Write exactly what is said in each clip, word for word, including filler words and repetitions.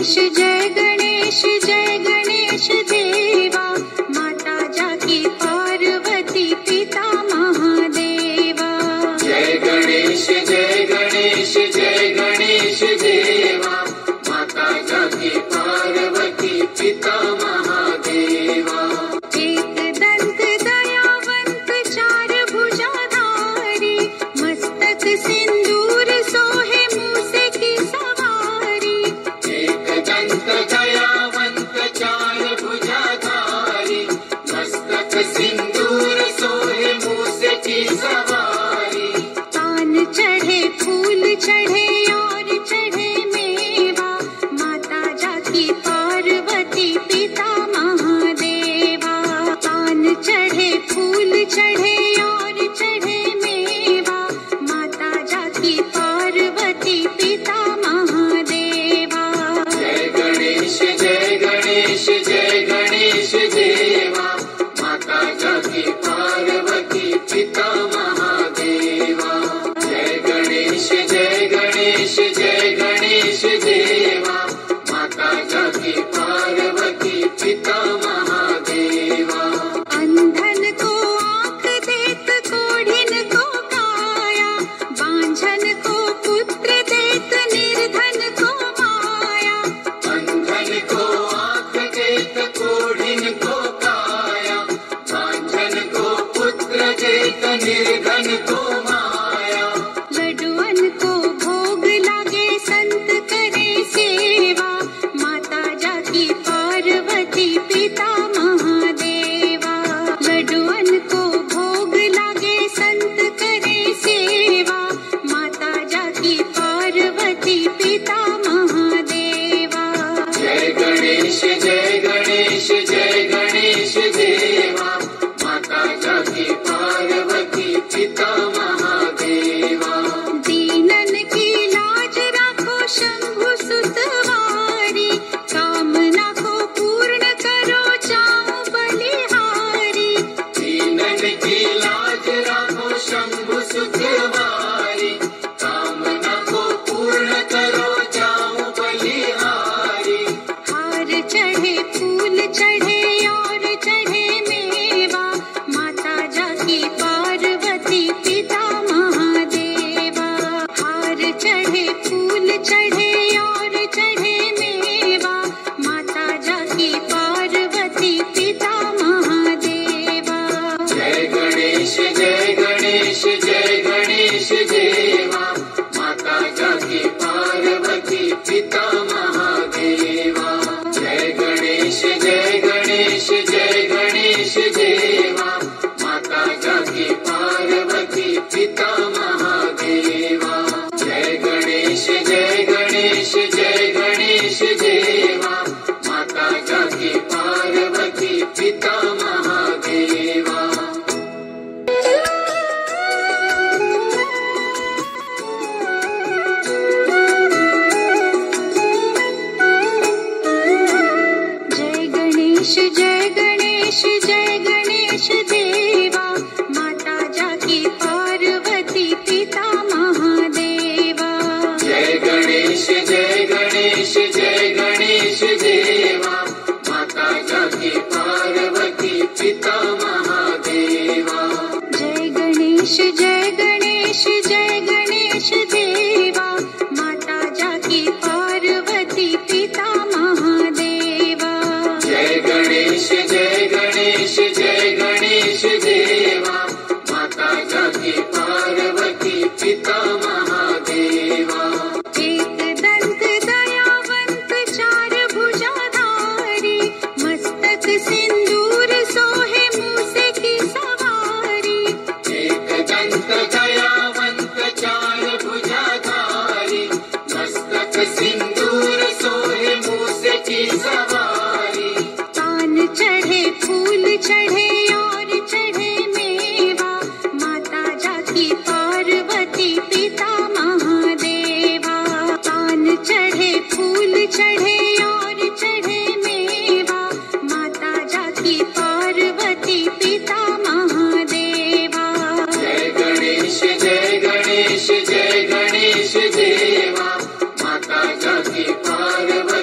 गणेश जय गणेश जय गणेश देवा, माता जाकी पार्वती पिता महादेवा। जय गणेश जय गणेश जय गणेश देवा, माता जाकी पार्वती पिता महादेवा। एक दंत दयावंत चार भुजाधारी, मस्तक सिंदूर सोहे मूसे की सवारी। एक दंत दयावंत चार भुजाधारी, मस्तक सिंदूर सोहे मूसे की सवारी। पान चढ़े फूल चढ़े और चढ़े मेवा, माता जाकी पार्वती पिता महादेवा। पान चढ़े फूल चढ़े और चढ़े मेवा, माता जाकी पार्वती पिता महादेवा। जय गणेश जय गणेश जय गणेश देवा, माता जाकी पार्वती पिता महादेवा। जय गणेश जय गणेश जय गणेश देवा, माता जाकी पार्वती पिता महादेवा। अंधन को आँख देत कोढ़िन को काया, बांझन को पुत्र देत निर्धन को माया। अंधन को आँख देत कोढ़िन को काया, बांझन को पुत्र देत निर्धन को माया। लडुअन को भोग लागे संत करे सेवा, माता जाकी पार्वती पिता महादेवा। लडुअन को भोग लागे संत करे सेवा, माता जाकी पार्वती पिता महादेवा। जय गणेश जय गणेश जय गणेश देवा, माता जाकी पार्वती पिता महादेवा। दीनन की लाज राखो शंभु सुतवारी, कामना को पूर्ण करो जाओ बलिहारी। दीनन की लाज राखो शंभु सुतवारी, कामना को पूर्ण करो जाओ बलिहारी। हार चढ़े फूल चढ़े और चढ़े मेवा, माता जाकी पार्वती पिता महादेवा। हार चढ़े फूल चढ़े और चढ़े मेवा, माता जाकी पार्वती पिता महादेवा। जय गणेश जय गणेश जय गणेश देवा, माता जाकी पार्वती पिता महादेवा। जय गणेश जय गणेश जय गणेश देवा, माता जाकी पार्वती पिता महादेवा। जय गणेश जय गणेश जय गणेश देवा, माता जाकी पार्वती पिता महादेवा। जय गणेश जय गणेश जय गणेश देवा, माता जाकी पार्वती पिता महादेवा। जय गणेश जय गणेश जय गणेश देवा, माता जाकी पार्वती पिता महादेवा। जय गणेश जय गणेश जय गणेश देवा, माता जाकी पार्वती पिता महादेवा। जय गणेश जय गणेश जय गणेश देवा, माता जाकी पार्वती पिता महादेवा। एक दंत दयावंत चार भुजाधारी, मस्तक सिंदूर सोहे मूसे की सवारी। एक दंत दयावंत चार भुजाधारी, मस्तक सिंदूर सोहे मूसे की सवारी। पान चढ़े फूल चढ़े और चढ़े मेवा, माता जाकी पार्वती पिता महादेवा। पान चढ़े फूल चढ़े और चढ़े मेवा, माता जाकी पार्वती पिता महादेवा। जय गणेश जय गणेश जय गणेश देवा, माता जाकी पार्वती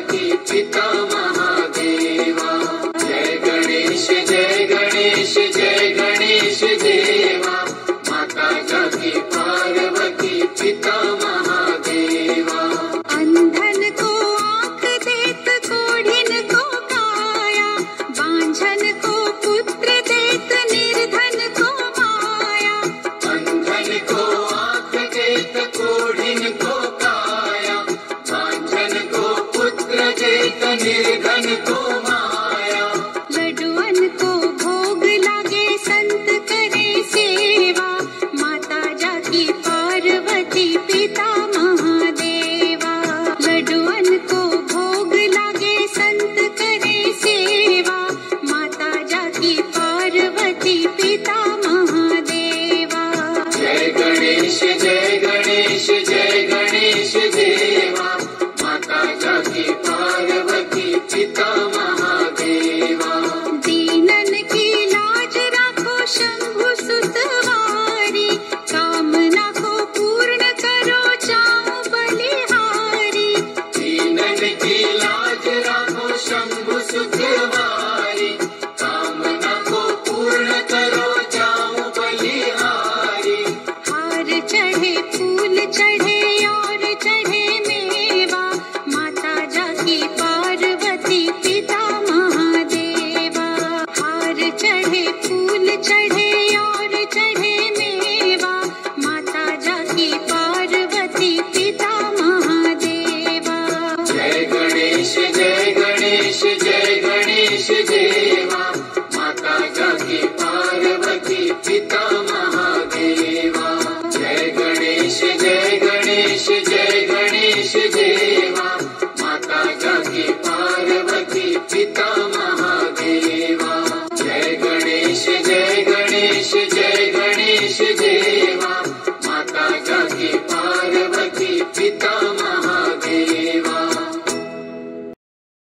निर्धन को माया। लड्डुअन को भोग लागे संत करे सेवा, माता जाकी पार्वती पिता महादेवा। लड्डुअन को भोग लागे संत करे सेवा, माता जाकी पार्वती पिता महादेवा। जय गणेश जय गणेश जय गणेश देवा, माता जाकी पार्वती पिता महादेवा। दीनन की लाज राखो शंभु सुतवारी, कामना को पूर्ण करो जाओ बलिहारी। दीनन की लाज राखो शंभु सुतवारी, कामना को पूर्ण करो जाओ बलिहारी। हार चढ़े फूल चढ़े और चढ़े मेवा, माता जाकी पार्वती पिता महादेवा। हार चढ़े फूल चढ़े और चढ़े मेवा, माता जाकी पार्वती पिता महादेवा। जय गणेश जय गणेश जय गणेश देवा, माता जाकी पार्वती पिता महादेवा। जय गणेश जय गणेश जय गणेश देवा, माता जाकी पार्वती पिता महादेवा। जय गणेश